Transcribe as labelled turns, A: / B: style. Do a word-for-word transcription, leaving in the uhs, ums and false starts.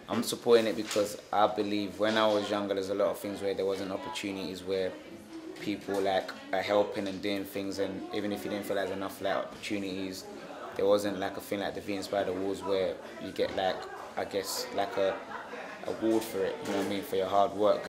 A: I'm supporting it because I believe when I was younger, there's a lot of things where there wasn't opportunities where people like are helping and doing things, and even if you didn't feel like there's enough like opportunities, there wasn't like a thing like the vinspired awards where you get like, I guess, like a award for it, you know what I mean, for your hard work.